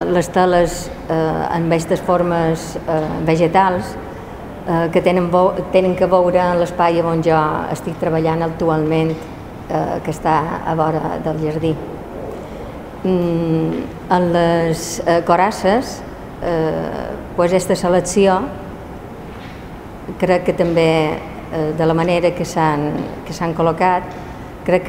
les teles amb aquestes formes vegetals que tenen que veure en l'espai on jo estic treballant actualment, que està a vora del jardí. En les corasses, aquesta selecció crec que també, de la manera que s'han col·locat, crec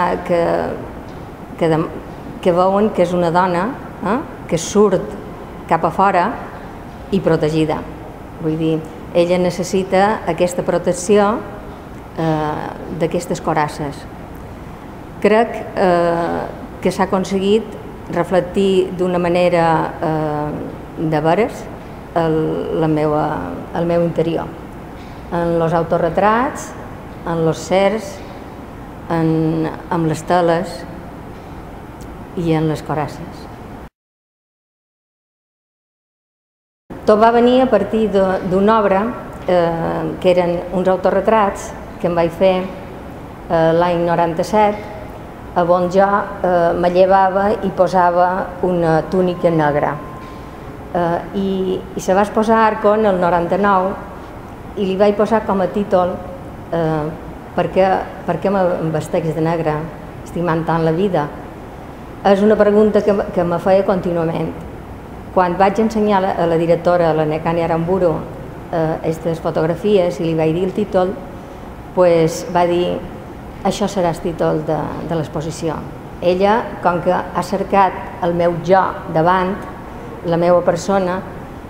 que veuen que és una dona que surt cap a fora i protegida. Vull dir, ella necessita aquesta protecció d'aquestes corasses. Crec que s'ha aconseguit reflectir d'una manera de veres el meu interior, en els autorretrats, en els cercs, en les teles i en les corasses. Tot va venir a partir d'una obra que eren uns autorretrats que em vaig fer l'any 97, on jo me llevava i posava una túnica negra. I se va exposar a Arcon el 99 i li vaig posar com a títol per què em vesteix de negre, estimant tant la vida. És una pregunta que me feia contínuament. Quan vaig ensenyar a la directora, la Nekane Aramburu, aquestes fotografies i li vaig dir el títol, va dir: això serà el títol de l'exposició. Ella, com que ha cercat el meu jo davant, la meva persona,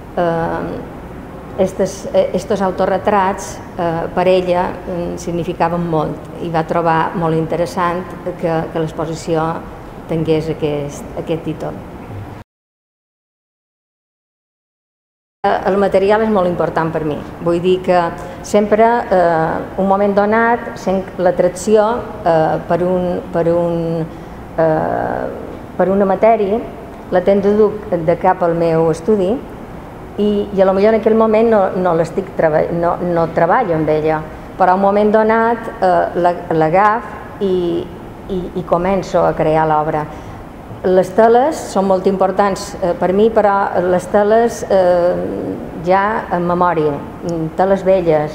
aquests autorretrats per ella significaven molt i va trobar molt interessant que l'exposició tingués aquest títol. El material és molt important per mi, vull dir que sempre, un moment donat, sent l'atracció per una matèria, la tenc de dur de cap al meu estudi i potser en aquell moment no treballo amb ella, però en un moment donat l'agaf i començo a crear l'obra. Les teles són molt importants per mi, però les teles ja en memòria, teles velles,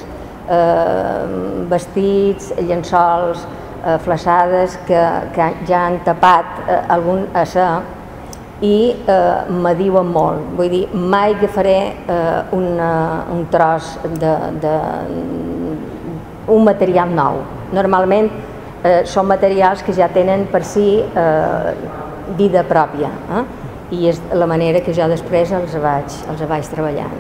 vestits, llençols, flassades que ja han tapat algun asser i me diuen molt. Vull dir, mai agafaré un tros d'un material nou. Normalment són materials que ja tenen per si vida pròpia i és la manera que jo després els vaig treballant.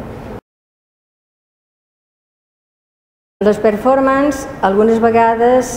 Les performances, algunes vegades,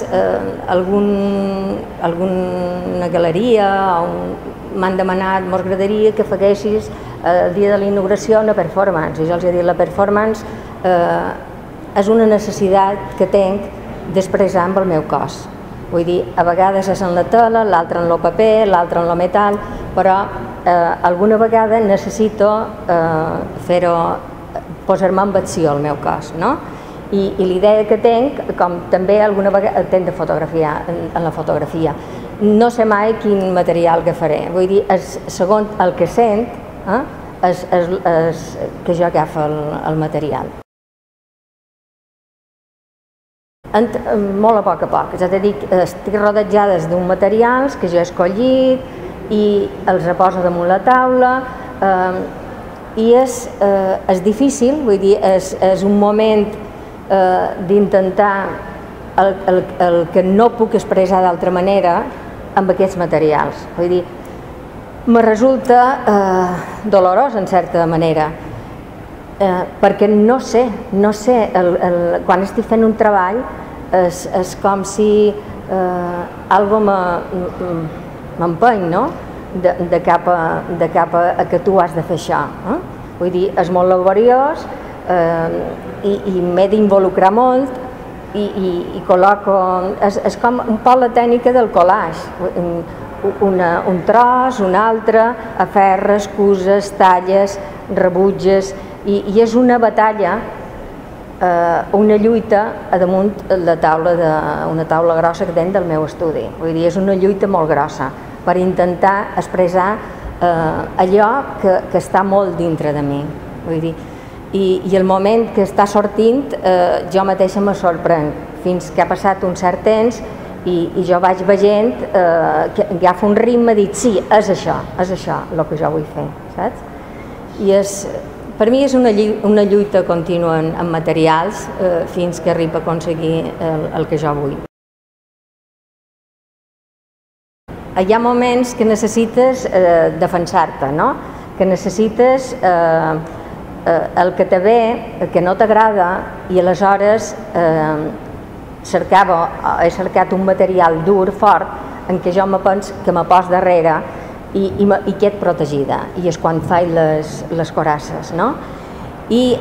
alguna galeria m'han demanat: m'agradaria que faguessis el dia de la inauguració una performance. I jo els he dit: la performance és una necessitat que tinc d'expressar amb el meu cos. Vull dir, a vegades és en la tela, l'altra en el paper, l'altra en el metal, però alguna vegada necessito fer-ho, posar-me en acció el meu cos, no? I l'idea que tinc, com també alguna vegada tinc de fotografiar en la fotografia, no sé mai quin material agafaré. Vull dir, segons el que sent, és que jo agafo el material. Molt a poc, és a dir, estic rodejada d'un materials que jo he escollit i els poso damunt la taula i és difícil, vull dir, és un moment d'intentar el que no puc expressar d'altra manera amb aquests materials. Vull dir, me resulta dolorós en certa manera, perquè no sé, quan estic fent un treball és com si algo m'empeny, no?, de cap a que tu has de fer això. Vull dir, és molt laboriós i m'he d'involucrar molt i col·loco, és com un poc la tècnica del collage, un tros, un altre, aferres, cuses, talles, rebutges, i és una batalla, una lluita a damunt la taula, una taula grossa que tinc del meu estudi. Vull dir, és una lluita molt grossa per intentar expressar allò que està molt dintre de mi. Vull dir, i el moment que està sortint jo mateixa me sorprenc, fins que ha passat un cert temps i jo vaig veient que agafa un ritme i dic, sí, és això el que jo vull fer, saps? I per mi és una lluita contínua en materials fins que arribo a aconseguir el que jo vull. Hi ha moments que necessites defensar-te, no? Que necessites el que te ve, el que no t'agrada, i aleshores he cercat un material dur, fort, en què jo me penso que me poso darrere i quedo protegida, i és quan faig les corasses, no? I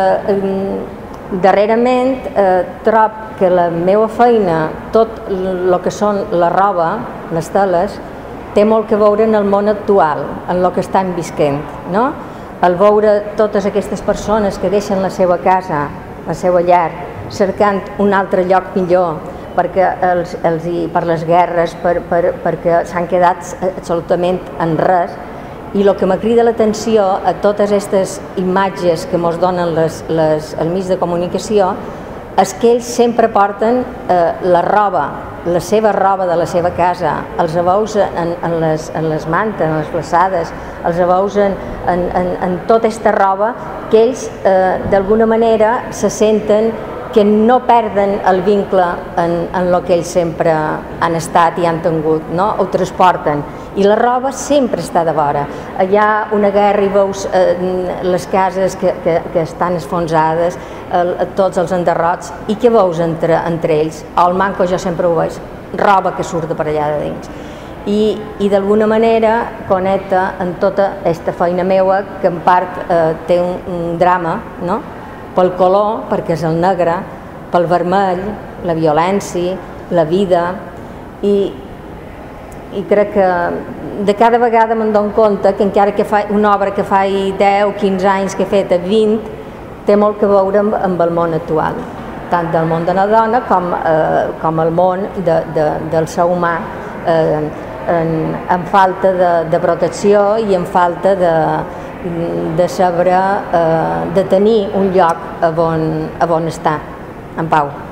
darrerament trobo que la meva feina, tot el que són la roba, les teles, té molt que veure en el món actual, en el que estan visquent, no? El veure totes aquestes persones que deixen la seva casa, la seva llar, cercant un altre lloc millor, perquè per les guerres, perquè s'han quedat absolutament en res, i el que me crida l'atenció a totes aquestes imatges que ens donen els mitjans de comunicació és que ells sempre porten la roba, la seva roba de la seva casa, els veus en les mantes, en les flaçades, els veus en tota aquesta roba que ells d'alguna manera se senten que no perden el vincle en el que ells sempre han estat i han tingut, no? Ho transporten. I la roba sempre està de vora. Hi ha una guerra i veus les cases que estan esfonsades, tots els enderrots, i què veus entre ells? El manco jo sempre ho veig, roba que surt de per allà de dins. I d'alguna manera connecta amb tota aquesta feina meva, que en part té un drama, no? Pel color, perquè és el negre, pel vermell, la violència, la vida, i crec que de cada vegada me'n dono compte que encara que faig una obra que fa 10 o 15 anys que he fet, 20, té molt que veure amb el món actual, tant del món de la dona com el món del ser humà, en falta de protecció i en falta de saber, de tenir un lloc on estar en pau.